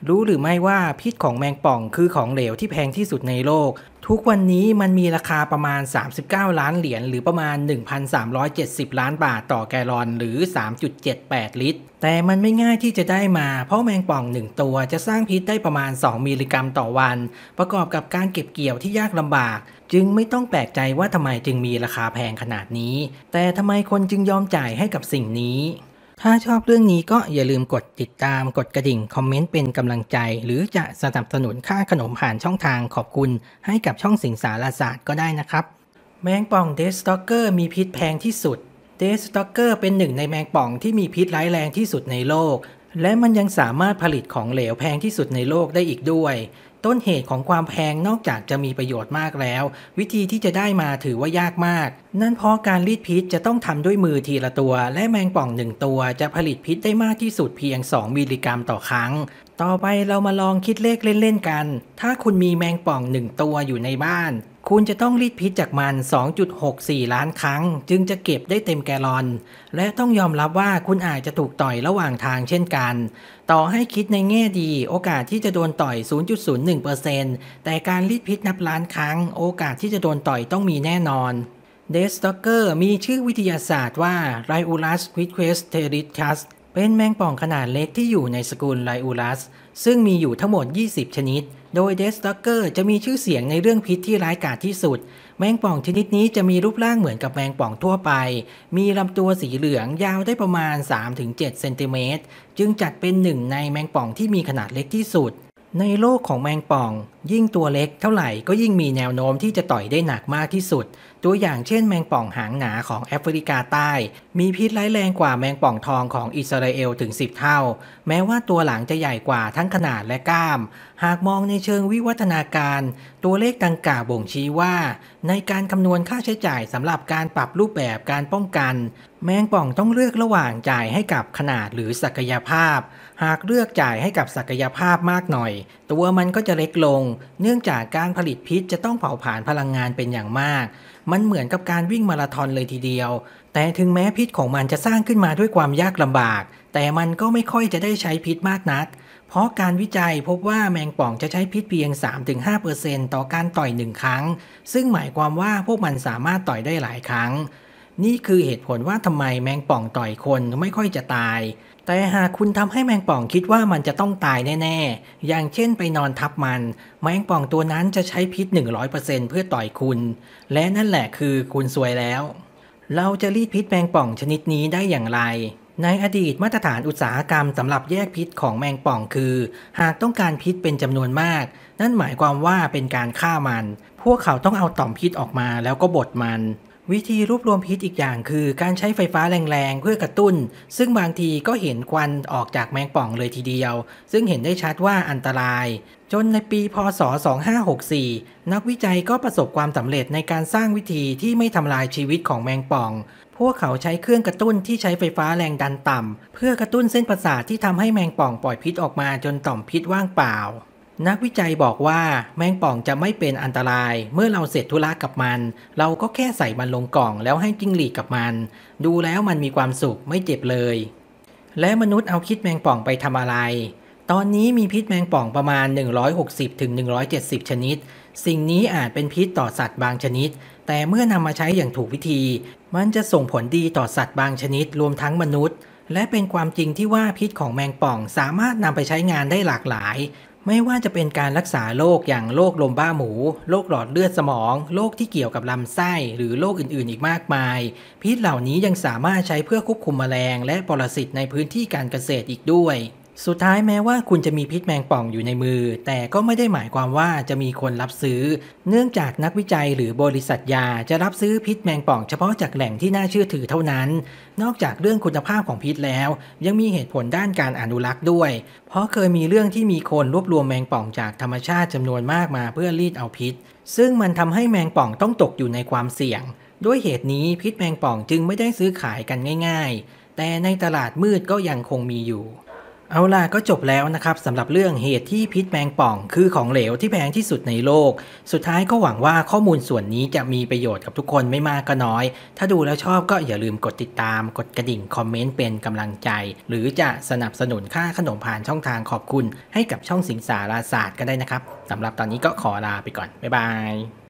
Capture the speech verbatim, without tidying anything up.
รู้หรือไม่ว่าพิษของแมงป่องคือของเหลวที่แพงที่สุดในโลกทุกวันนี้มันมีราคาประมาณสามสิบเก้าล้านเหรียญหรือประมาณ หนึ่งพันสามร้อยเจ็ดสิบ ล้านบาทต่อแกลลอนหรือ สามจุดเจ็ดแปด ลิตรแต่มันไม่ง่ายที่จะได้มาเพราะแมงป่องหนึ่งตัวจะสร้างพิษได้ประมาณสองมิลลิกรัมต่อวันประกอบกับการเก็บเกี่ยวที่ยากลำบากจึงไม่ต้องแปลกใจว่าทำไมจึงมีราคาแพงขนาดนี้แต่ทำไมคนจึงยอมจ่ายให้กับสิ่งนี้ถ้าชอบเรื่องนี้ก็อย่าลืมกดติดตามกดกระดิ่งคอมเมนต์เป็นกำลังใจหรือจะสนับสนุนค่าขนมผ่านช่องทางขอบคุณให้กับช่องสิงสารศาสตร์ก็ได้นะครับแมงป่องเดสต็อกเกอร์มีพิษแพงที่สุดเดสต็อกเกอร์เป็นหนึ่งในแมงป่องที่มีพิษร้ายแรงที่สุดในโลกและมันยังสามารถผลิตของเหลวแพงที่สุดในโลกได้อีกด้วยต้นเหตุของความแพงนอกจากจะมีประโยชน์มากแล้ววิธีที่จะได้มาถือว่ายากมากนั่นเพราะการรีดพิษจะต้องทำด้วยมือทีละตัวและแมงป่องหนึ่งตัวจะผลิตพิษได้มากที่สุดเพียงสองมิลลิกรัมต่อครั้งต่อไปเรามาลองคิดเลขเล่นๆกันถ้าคุณมีแมงป่องหนึ่งตัวอยู่ในบ้านคุณจะต้องรีดพิษจากมัน สองจุดหกสี่ ล้านครั้งจึงจะเก็บได้เต็มแกลลอนและต้องยอมรับว่าคุณอาจจะถูกต่อยระหว่างทางเช่นกันต่อให้คิดในแง่ดีโอกาสที่จะโดนต่อย ศูนย์จุดศูนย์หนึ่งเปอร์เซ็นต์ แต่การรีดพิษนับล้านครั้งโอกาสที่จะโดนต่อยต้องมีแน่นอนเดสต็อกเกอร์มีชื่อวิทยาศาสตร์ว่า Rhiolus quisqueteritus เป็นแมงป่องขนาดเล็กที่อยู่ในสกุล Rhiolus ซึ่งมีอยู่ทั้งหมดยี่สิบชนิดโดยเดสต็อกเกอร์จะมีชื่อเสียงในเรื่องพิษที่ร้ายกาจที่สุดแมงป่องชนิดนี้จะมีรูปร่างเหมือนกับแมงป่องทั่วไปมีลำตัวสีเหลืองยาวได้ประมาณ สามถึงเจ็ด เซนติเมตรจึงจัดเป็นหนึ่งในแมงป่องที่มีขนาดเล็กที่สุดในโลกของแมงป่องยิ่งตัวเล็กเท่าไหร่ก็ยิ่งมีแนวโน้มที่จะต่อยได้หนักมากที่สุดตัวอย่างเช่นแมงป่องหางหนาของแอฟริกาใต้มีพิษร้ายแรงกว่าแมงป่องทองของอิสราเอลถึงสิบเท่าแม้ว่าตัวหลังจะใหญ่กว่าทั้งขนาดและกล้ามหากมองในเชิงวิวัฒนาการตัวเลขดังกล่าวบ่งชี้ว่าในการคำนวณค่าใช้จ่ายสำหรับการปรับรูปแบบการป้องกันแมงป่องต้องเลือกระหว่างจ่ายให้กับขนาดหรือศักยภาพหากเลือกจ่ายให้กับศักยภาพมากหน่อยตัวมันก็จะเล็กลงเนื่องจากการผลิตพิษจะต้องเผาผลาญพลังงานเป็นอย่างมากมันเหมือนกับการวิ่งมาราธอนเลยทีเดียวแต่ถึงแม้พิษของมันจะสร้างขึ้นมาด้วยความยากลำบากแต่มันก็ไม่ค่อยจะได้ใช้พิษมากนักเพราะการวิจัยพบว่าแมงป่องจะใช้พิษเพียง สามถึงห้าเปอร์เซ็นต์ ต่อการต่อยหนึ่งครั้งซึ่งหมายความว่าพวกมันสามารถต่อยได้หลายครั้งนี่คือเหตุผลว่าทำไมแมงป่องต่อยคนไม่ค่อยจะตายแต่หากคุณทำให้แมงป่องคิดว่ามันจะต้องตายแน่ๆอย่างเช่นไปนอนทับมันแมงป่องตัวนั้นจะใช้พิษ หนึ่งร้อยเปอร์เซ็นต์ เพื่อต่อยคุณและนั่นแหละคือคุณซวยแล้วเราจะรีดพิษแมงป่องชนิดนี้ได้อย่างไรในอดีตมาตรฐานอุตสาหกรรมสำหรับแยกพิษของแมงป่องคือหากต้องการพิษเป็นจำนวนมากนั่นหมายความว่าเป็นการฆ่ามันพวกเขาต้องเอาต่อมพิษออกมาแล้วก็บดมันวิธีรวบรวมพิษอีกอย่างคือการใช้ไฟฟ้าแรงๆเพื่อกระตุ้นซึ่งบางทีก็เห็นควันออกจากแมงป่องเลยทีเดียวซึ่งเห็นได้ชัดว่าอันตรายจนในปีพ.ศ. สองพันห้าร้อยหกสิบสี่นักวิจัยก็ประสบความสำเร็จในการสร้างวิธีที่ไม่ทำลายชีวิตของแมงป่องพวกเขาใช้เครื่องกระตุ้นที่ใช้ไฟฟ้าแรงดันต่ำเพื่อกระตุ้นเส้นประสาทที่ทำให้แมงป่องปล่อยพิษออกมาจนต่อมพิษว่างเปล่านักวิจัยบอกว่าแมงป่องจะไม่เป็นอันตรายเมื่อเราเสร็จธุระกับมันเราก็แค่ใส่มันลงกล่องแล้วให้จิ้งหรีดกับมันดูแล้วมันมีความสุขไม่เจ็บเลยและมนุษย์เอาพิษแมงป่องไปทำอะไรตอนนี้มีพิษแมงป่องประมาณหนึ่งร้อยหกสิบถึงหนึ่งร้อยเจ็ดสิบชนิดสิ่งนี้อาจเป็นพิษต่อสัตว์บางชนิดแต่เมื่อนำมาใช้อย่างถูกวิธีมันจะส่งผลดีต่อสัตว์บางชนิดรวมทั้งมนุษย์และเป็นความจริงที่ว่าพิษของแมงป่องสามารถนำไปใช้งานได้หลากหลายไม่ว่าจะเป็นการรักษาโรคอย่างโรคลมบ้าหมูโรคหลอดเลือดสมองโรคที่เกี่ยวกับลำไส้หรือโรคอื่นๆอีกมากมายพิษเหล่านี้ยังสามารถใช้เพื่อควบคุมแมลงและปรสิตในพื้นที่การเกษตรอีกด้วยสุดท้ายแม้ว่าคุณจะมีพิษแมงป่องอยู่ในมือแต่ก็ไม่ได้หมายความว่าจะมีคนรับซื้อเนื่องจากนักวิจัยหรือบริษัทยาจะรับซื้อพิษแมงป่องเฉพาะจากแหล่งที่น่าเชื่อถือเท่านั้นนอกจากเรื่องคุณภาพของพิษแล้วยังมีเหตุผลด้านการอนุรักษ์ด้วยเพราะเคยมีเรื่องที่มีคนรวบรวมแมงป่องจากธรรมชาติจำนวนมากมาเพื่อรีดเอาพิษซึ่งมันทำให้แมงป่องต้องตกอยู่ในความเสี่ยงด้วยเหตุนี้พิษแมงป่องจึงไม่ได้ซื้อขายกันง่ายๆแต่ในตลาดมืดก็ยังคงมีอยู่เอาล่ะก็จบแล้วนะครับสำหรับเรื่องเหตุที่พิษแมงป่องคือของเหลวที่แพงที่สุดในโลกสุดท้ายก็หวังว่าข้อมูลส่วนนี้จะมีประโยชน์กับทุกคนไม่มากก็น้อยถ้าดูแล้วชอบก็อย่าลืมกดติดตามกดกระดิ่งคอมเมนต์เป็นกำลังใจหรือจะสนับสนุนค่าขนมผ่านช่องทางขอบคุณให้กับช่องสิงสาราศาสตร์ก็ได้นะครับสำหรับตอนนี้ก็ขอลาไปก่อนบ๊ายบาย